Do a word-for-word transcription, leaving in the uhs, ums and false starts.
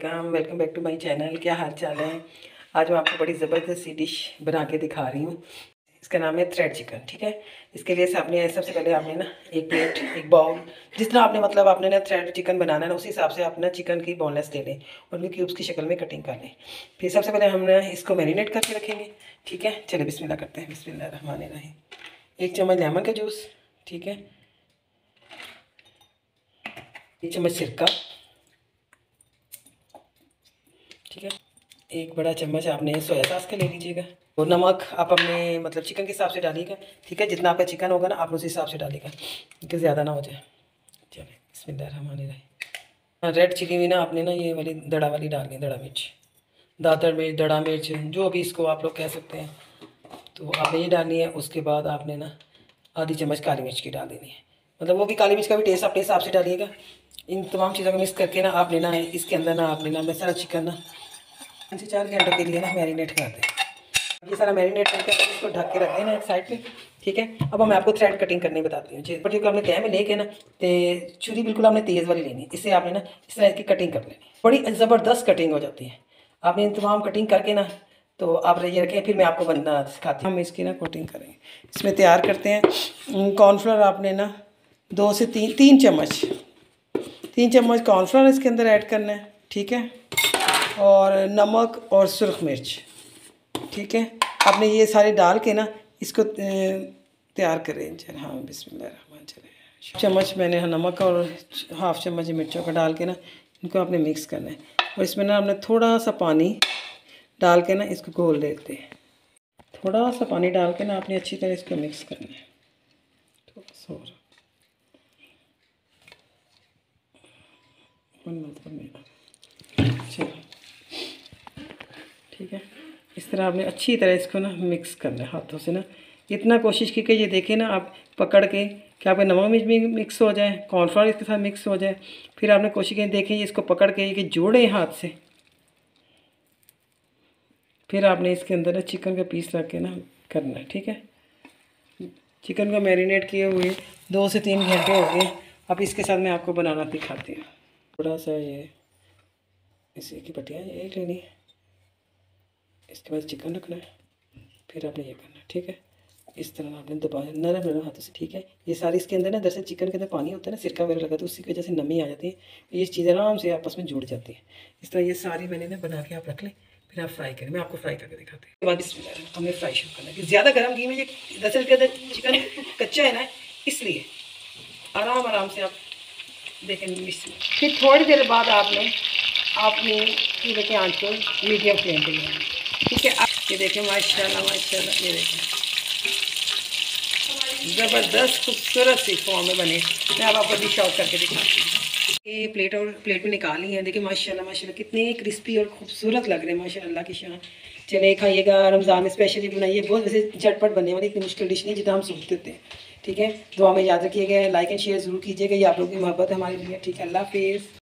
अस्सलाम, welcome back to my channel. क्या हाल चाल है। आज मैं आपको बड़ी ज़बरदस्त सी डिश बना के दिखा रही हूँ। इसका नाम है थ्रेड चिकन। ठीक है, इसके लिए आपने सबसे पहले आपने ना एक प्लेट, एक बाउल, जिस तरह आपने मतलब आपने ना थ्रेड चिकन बनाना है ना, उसी हिसाब से आप ना चिकन की बोनलेस ले लें और उनकी क्यूब्स की शक्ल में कटिंग कर लें। फिर सबसे पहले हम ना इसको मैरिनेट करके रखेंगे। ठीक है, चलिए बिस्मिल्लाह करते हैं। बिस्मिल्लाह रहमान रहीम। एक चम्मच लेमन का जूस, ठीक है, एक चम्मच सिरका, ठीक है, एक बड़ा चम्मच आपने सोया सॉस का ले लीजिएगा। और नमक आप अपने मतलब चिकन के हिसाब से डालिएगा। ठीक है, जितना आपका चिकन होगा ना आप उस हिसाब से डालिएगा कि ज़्यादा ना हो जाए। चलिए बिस्मिल्लाह रहमान रहीम। रेड चिली भी ना आपने ना ये वाली दड़ा वाली डालनी, दड़ा मिर्च, दातर मिर्च, दड़ा मिर्च, जो भी इसको आप लोग कह सकते हैं, तो आपने ये डालनी है। उसके बाद आपने ना आधी चम्मच काली मिर्च की डाल देनी है, मतलब वो भी काली मिर्च का भी टेस्ट अपने हिसाब से डालिएगा। इन तमाम चीज़ों को मिक्स करके ना आपने ना इसके अंदर ना आपने ना मैं सारा चिकन ना तीन से चार घंटों के लिए ना मैरिनेट कर दें। ये सारा मैरिनेट करके इसको ढक के रख देना एक साइड पे। ठीक है, अब मैं आपको थ्रेड कटिंग करने बताती हूँ। जी, पर आपने तय में लेके ना तो छुरी बिल्कुल आपने तेज़ वाली लेनी, इससे आपने ना इस तरह की कटिंग कर लेनी, बड़ी ज़बरदस्त कटिंग हो जाती है। आपने इन तमाम कटिंग करके ना तो आप ये रखें, फिर मैं आपको बनना सिखाती हूँ। हम इसकी ना कोटिंग करेंगे। इसमें तैयार करते हैं कॉर्नफ्लोर। आपने ना दो से तीन तीन चम्मच तीन चम्मच कॉर्नफ्लोर इसके अंदर ऐड करना है। ठीक है, और नमक और सुरख मिर्च। ठीक है, आपने ये सारे डाल के ना इसको तैयार करें। चल हाँ, बिस्मिल्लाह रहमान चले। चम्मच मैंने नमक और हाफ चम्मच मिर्चों का डाल के ना इनको आपने मिक्स करना है। और इसमें ना आपने थोड़ा सा पानी डाल के ना इसको घोल देते हैं। थोड़ा सा पानी डाल के ना आपने अच्छी तरह इसको मिक्स करना है। थोड़ा सा और चलो, ठीक है, इस तरह आपने अच्छी तरह इसको ना मिक्स करना है हाथों से ना। इतना कोशिश की कि ये देखें ना आप पकड़ के कि आपके नमक मिर्च भी मिक्स हो जाए, कॉर्नफ्लोर इसके साथ मिक्स हो जाए। फिर आपने कोशिश की देखें इसको पकड़ के कि जोड़े हाथ से। फिर आपने इसके अंदर ना चिकन का पीस रख के ना करना है। ठीक है, चिकन को मैरिनेट किए हुए दो से तीन घंटे हो गए। अब इसके साथ मैं आपको बनाना दिखाती हूँ। थोड़ा सा ये इसी की पट्टियाँ एक लेनी है, इसके बाद चिकन रखना है, फिर आपने ये करना है। ठीक है, इस तरह आपने दबा नरम नरम हाथों से। ठीक है, ये सारी इसके अंदर ना दरअसल चिकन के अंदर पानी होता है ना, सिरका वगैरह लगा, तो उसकी वजह से नमी आ जाती है, ये चीज़ें आराम से आपस में जुड़ जाती है। इस तरह ये सारी मैंने ना बना के आप रख लें, फिर आप फ्राई करें। मैं आपको फ्राई करके दिखाती हूँ। उसके बाद इसमें हमें फ्राई शुरू करना है। ज़्यादा गर्म घी में ये दरअसल के अंदर चिकन कच्चा है ना, इसलिए आराम आराम से आप देखें। फिर थोड़ी देर बाद आपने आपने चूल्हे की आंच को मीडियम फ्लेम पे लेना। ठीक है, आप ये देखें माशाल्लाह माशाल्लाह, ये देखें ज़बरदस्त खूबसूरत सी फॉर्म में बने। मैं अब आपको डिश आउट करके दिखाती हूँ। ये प्लेट और प्लेट में निकाली है। देखिए माशाल्लाह माशाल्लाह कितने क्रिस्पी और खूबसूरत लग रहे हैं, माशाल्लाह की शान। चले खाइएगा, रमज़ान में स्पेशली बनाइए। बहुत वैसे झटपट बनने वाली इतनी मुश्किल डिश नहीं जितना हम सोचते होते हैं। ठीक है, दुआ में याद रखिएगा, लाइक एंड शेयर ज़रूर कीजिएगा। ये आप लोगों की मोहब्बत है हमारे लिए। ठीक है, अल्लाह हाफिज़।